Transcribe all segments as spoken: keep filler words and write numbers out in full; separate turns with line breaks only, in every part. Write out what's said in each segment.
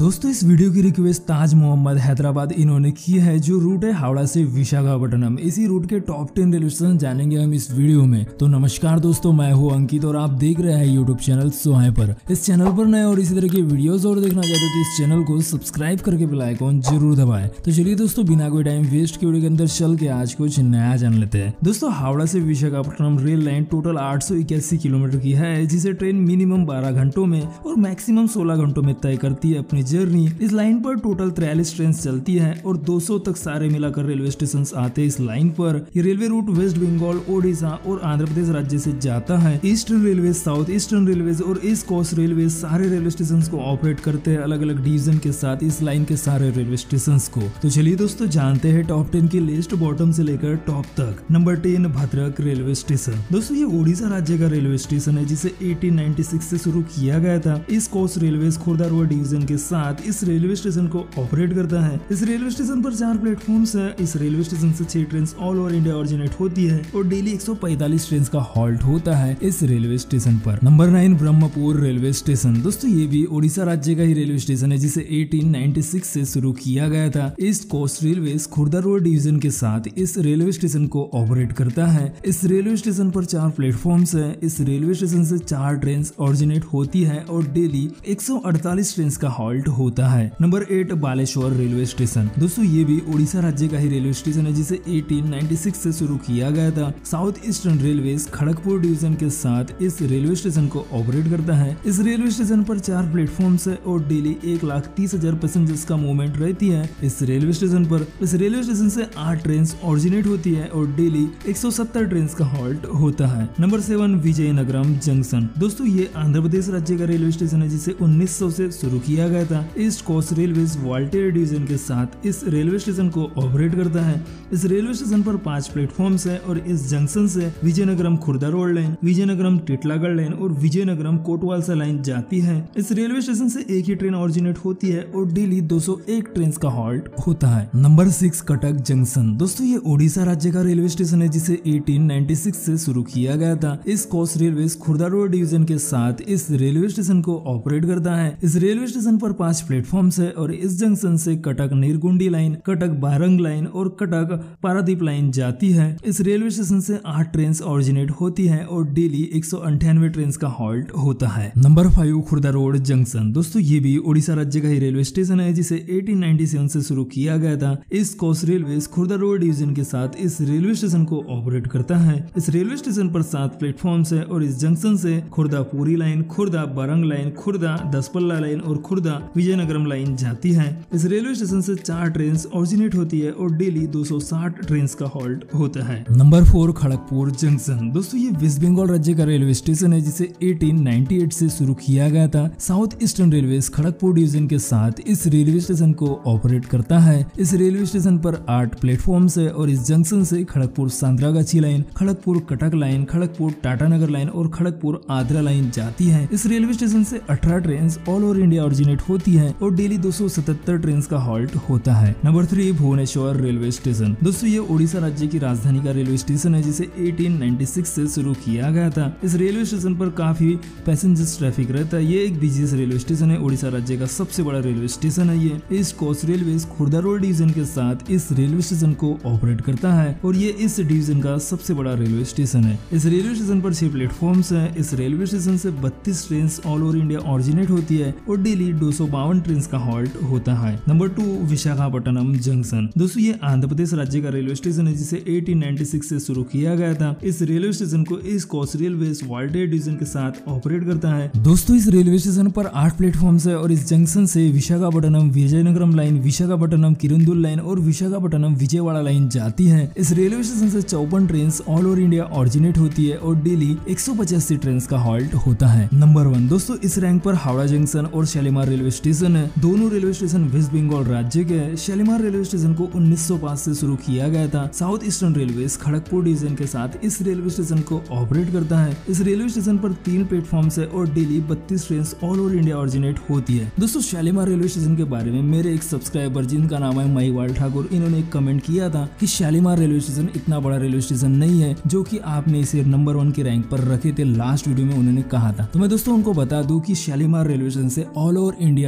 दोस्तों इस वीडियो की रिक्वेस्ट ताज मोहम्मद हैदराबाद इन्होंने की है, जो रूट है हावड़ा से विशाखापट्टनम। इसी रूट के टॉप टेन रेलवे स्टेशन जानेंगे हम इस वीडियो में। तो नमस्कार दोस्तों, मैं हूं अंकित और आप देख रहे हैं यूट्यूब चैनल सोहे पर। इस चैनल पर नए और इसी तरह के वीडियोस और देखना चाहते हो तो इस चैनल को सब्सक्राइब करके बेल आइकॉन जरूर दबाएं। तो चलिए दोस्तों, बिना कोई टाइम वेस्ट के वीडियो के अंदर चल के आज कुछ नया जान लेते हैं। दोस्तों हावड़ा से विशाखापट्टनम रेल लाइन टोटल आठ सौ इक्यासी किलोमीटर की है, जिसे ट्रेन मिनिमम बारह घंटों में और मैक्सिमम सोलह घंटों में तय करती है अपनी जर्नी। इस लाइन पर टोटल तिरालीस ट्रेन चलती है और दो सौ तक सारे मिलाकर रेलवे स्टेशन आते हैं इस लाइन पर। ये railway route West Bengal, Odisha और आंध्र प्रदेश राज्य से जाता है। Eastern Railway, South Eastern Railway और ईस्ट कोस्ट रेलवे सारे रेलवे स्टेशन को ऑपरेट करते हैं अलग अलग डिवीजन के साथ इस लाइन के सारे रेलवे स्टेशन को। तो चलिए दोस्तों जानते हैं टॉप टेन की लिस्ट बॉटम से लेकर टॉप तक। Number ten, Bhadrak railway station. दोस्तों ये ओडिशा राज्य का रेलवे स्टेशन है, जिसे अठारह सौ छियानवे से शुरू किया गया था। East Coast Railway Khurda Road division के साथ इस रेलवे स्टेशन को ऑपरेट करता है। इस रेलवे स्टेशन पर चार प्लेटफॉर्म्स है। इस रेलवे स्टेशन से छह train all over India originate होती है और डेली एक सौ पैंतालीस ट्रेन का हॉल्ट होता है इस रेलवे स्टेशन पर। Number nine, Brahmapur railway station. दोस्तों ये भी ओडिशा राज्य का ही रेलवे स्टेशन है, जिसे अठारह सौ छियानवे से शुरू किया गया था। East Coast Railway Khurda Road division के साथ इस रेलवे स्टेशन को ऑपरेट करता है। इस रेलवे स्टेशन पर चार प्लेटफॉर्म्स है। इस रेलवे स्टेशन से चार ट्रेन ऑरिजिनेट होती है और डेली एक सौ अड़तालीस ट्रेन का हॉल्ट होता है। Number eight, Baleshwar railway station. दोस्तों ये भी ओडिशा राज्य का ही रेलवे स्टेशन है, जिसे अठारह सौ छियानवे से शुरू किया गया था। South Eastern Railway Kharagpur division के साथ इस रेलवे स्टेशन को ऑपरेट करता है। इस रेलवे स्टेशन पर चार प्लेटफॉर्म्स है और डेली एक लाख तीस हजार पैसेंजर्स का मूवमेंट रहती है। इस रेलवे स्टेशन पर इस रेलवे स्टेशन से आठ ट्रेन ऑरिजिनेट होती है और डेली एक सौ सत्तर ट्रेन का हॉल्ट होता है। Number seven, Vizianagaram junction. दोस्तों ये आंध्र प्रदेश राज्य का रेलवे स्टेशन है, जिसे उन्नीस सौ से शुरू किया गया था। East Coast Railway Waltair division के साथ इस रेलवे स्टेशन को ऑपरेट करता है। इस रेलवे स्टेशन पर पांच प्लेटफॉर्म्स है और इस जंक्शन से Vizianagaram Khurda Road line, Vizianagaram Titlagarh line और विजयनगरम कोटवालसा लाइन जाती है। इस रेलवे स्टेशन से एक ही ट्रेन ऑरिजिनेट होती है और डेली दो सौ एक ट्रेन का हॉल्ट होता है। Number six, Cuttack junction. दोस्तों ये ओडिशा राज्य का रेलवे स्टेशन है, जिसे अठारह सौ छियानवे से शुरू किया गया था। इस Coast Railway Khurda Road division के साथ इस रेलवे स्टेशन को ऑपरेट करता है। इस रेलवे स्टेशन पर पांच प्लेटफॉर्म्स है और इस जंक्शन से कटक नीरगुंडी लाइन, कटक बारंग लाइन और कटक पारादीप लाइन जाती है। इस रेलवे स्टेशन से आठ ट्रेन ऑरिजिनेट होती है और डेली एक सौ अंठानवे ट्रेन का हॉल्ट होता है। Number five, Khurda Road junction. दोस्तों ये भी ओडिशा राज्य का ही रेलवे स्टेशन है, जिसे अठारह सौ सत्तानवे से शुरू किया गया था। East Coast Railway Khurda Road division के साथ इस रेलवे स्टेशन को ऑपरेट करता है। इस रेलवे स्टेशन पर सात प्लेटफॉर्म्स है और इस जंक्शन से Khurda Puri line, Khurda Barang line, Khurda Daspalla line और खुर्दा विजयनगरम लाइन जाती है। इस रेलवे स्टेशन से चार ट्रेन ऑरिजिनेट होती है और डेली दो सौ साठ ट्रेन का हॉल्ट होता है। Number four, Kharagpur junction. दोस्तों ये वेस्ट बंगाल राज्य का रेलवे स्टेशन है, जिसे अठारह सौ अट्ठानवे से शुरू किया गया था। South Eastern Railway Kharagpur division के साथ इस रेलवे स्टेशन को ऑपरेट करता है। इस रेलवे स्टेशन पर आठ प्लेटफॉर्म्स है और इस जंक्शन से Kharagpur Santragachi line, Kharagpur Cuttack line, Kharagpur Tatanagar line और खड़गपुर आद्रा लाइन जाती है। इस रेलवे स्टेशन से अठारह train all over India originate होती है और डेली दो सौ सतहत्तर ट्रेन का हॉल्ट होता है। Number three, Bhubaneswar railway station. दोस्तों ये ओडिशा राज्य की राजधानी का रेलवे स्टेशन है, जिसे अठारह सौ छियानवे से शुरू किया गया था। इस रेलवे स्टेशन पर काफी पैसेंजर्स ट्रैफिक रहता है। ये एक बिजीएस्ट रेलवे स्टेशन है, ओडिशा राज्य का सबसे बड़ा रेलवे स्टेशन है। ये East Coast Railway Khurda Road division के साथ इस रेलवे स्टेशन को ऑपरेट करता है और ये इस डिवीजन का सबसे बड़ा रेलवे स्टेशन है। इस रेलवे स्टेशन पर छह प्लेटफॉर्म्स है। इस रेलवे स्टेशन से बत्तीस train all over India originate होती है और डेली दो सौ बावन ट्रेन का हॉल्ट होता है। Number two, Visakhapatnam junction. दोस्तों ये आंध्र प्रदेश राज्य का रेलवे स्टेशन है, जिसे अठारह सौ छियानवे से शुरू किया गया था। इस रेलवे स्टेशन को East Coast Railway Waltair division के साथ ऑपरेट करता है। दोस्तों इस रेलवे स्टेशन पर आठ प्लेटफॉर्म्स है और इस जंक्शन से विशाखापट्टनम विजयनगरम लाइन, विशाखापट्टनम किरंदुल लाइन और विशाखापट्टनम विजयवाड़ा लाइन जाती है। इस रेलवे स्टेशन से चौपन train all over India originate होती है और डेली एक सौ पचासी ट्रेन का हॉल्ट होता है। नंबर वन, दोस्तों इस रैंक पर हावड़ा जंक्शन और शालीमार रेलवे स्टेशन है। दोनों रेलवे स्टेशन वेस्ट बंगाल राज्य के है। शालीमार रेलवे स्टेशन को उन्नीस सौ पाँच से शुरू किया गया था। South Eastern Railway Kharagpur division के साथ इस रेलवे स्टेशन को ऑपरेट करता है। इस रेलवे स्टेशन पर तीन प्लेटफॉर्म्स है और डेली बत्तीस train all over India originate होती है। दोस्तों शालीमार रेलवे स्टेशन के बारे में मेरे एक सब्सक्राइबर जिनका नाम है महिवाल ठाकुर, इन्होंने एक कमेंट किया था कि शालीमार रेलवे स्टेशन इतना बड़ा रेलवे स्टेशन नहीं है जो कि आपने इसे नंबर वन के रैंक पर रखे थे। लास्ट वीडियो में उन्होंने कहा था। तो मैं दोस्तों उनको बता दूं कि शालीमार रेलवे स्टेशन से ऑल ओवर इंडिया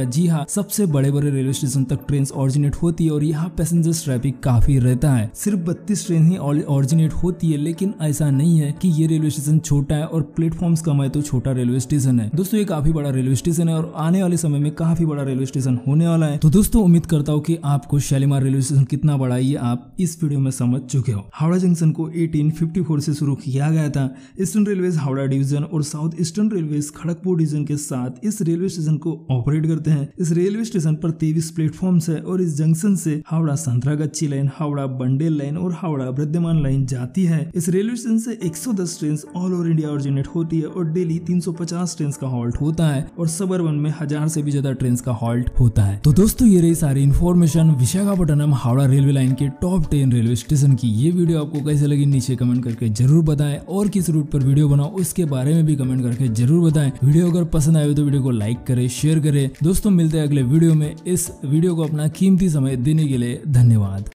इंडिया। जी हाँ, सबसे बड़े बड़े रेलवे स्टेशन तक ट्रेन ऑरिजिनेट होती है और यहाँ पैसेंजर्स ट्रैफिक काफी रहता है। सिर्फ बत्तीस ट्रेन ही ऑरिजिनेट होती है, लेकिन ऐसा नहीं है कि ये रेलवे स्टेशन छोटा है और प्लेटफॉर्म्स कम है तो छोटा रेलवे स्टेशन है। दोस्तों ये काफी बड़ा रेलवे स्टेशन है और आने वाले समय में काफी बड़ा रेलवे स्टेशन होने वाला है। तो दोस्तों उम्मीद करता हूँ कि आपको शालीमार रेलवे स्टेशन कितना बड़ा है ये आप इस वीडियो में समझ चुके हो। हावड़ा जंक्शन को अठारह सौ चौवन से शुरू किया गया था। ईस्टर्न रेलवेज हावड़ा डिवीजन और South Eastern Railways Kharagpur division के साथ इस रेलवे स्टेशन को ऑपरेट करते हैं। इस रेलवे स्टेशन पर तेईस प्लेटफॉर्म्स है और इस जंक्शन से Howrah संतरागच्छी line, Howrah bundle line और हावड़ा वृद्धिमान लाइन जाती है। इस रेलवे स्टेशन से एक सौ दस train all over India originate होती है और डेली तीन सौ पचास ट्रेन का हॉल्ट होता है और सबअर्बन में हजार से भी ज्यादा ट्रेन का हॉल्ट होता है। तो दोस्तों ये रही सारी information Visakhapatnam Howrah railway line के टॉप टेन रेलवे स्टेशन की। ये वीडियो आपको कैसे लगी नीचे कमेंट करके जरूर बताएं और किस रूट पर वीडियो बनाओ उसके बारे में भी कमेंट करके जरूर बताएं। वीडियो अगर पसंद आए तो वीडियो को लाइक करें, शेयर करें। दोस्तों मिलते हैं अगले वीडियो में। इस वीडियो को अपना कीमती समय देने के लिए धन्यवाद।